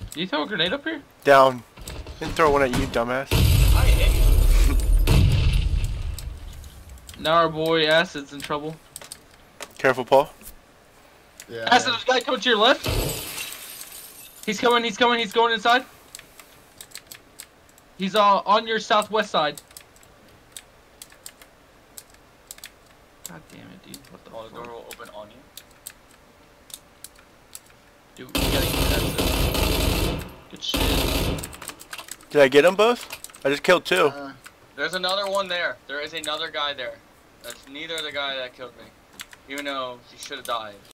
Did you throw a grenade up here? Down. Didn't throw one at you, dumbass. I hit you. Now our boy Acid's in trouble. Careful, Paul. Yeah. Acid, there's a guy coming to your left. He's coming, he's going inside. He's on your southwest side. God damn it, dude. What the Oh, the fuck? door will open on you. Dude, we gotta get that. Good shit. Did I get them both? I just killed two. There's another one there. There is another guy there. That's neither the guy that killed me. Even though he should have died.